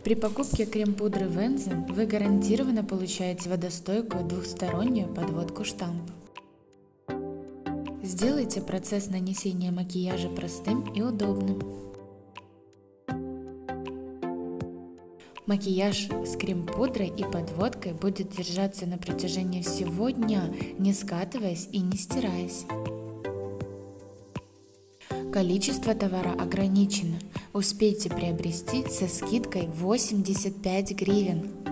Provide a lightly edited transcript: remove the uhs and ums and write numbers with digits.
При покупке крем-пудры Вензен вы гарантированно получаете водостойкую двухстороннюю подводку штамп. Сделайте процесс нанесения макияжа простым и удобным. Макияж с крем-пудрой и подводкой будет держаться на протяжении всего дня, не скатываясь и не стираясь. Количество товара ограничено. Успейте приобрести со скидкой 85 гривен.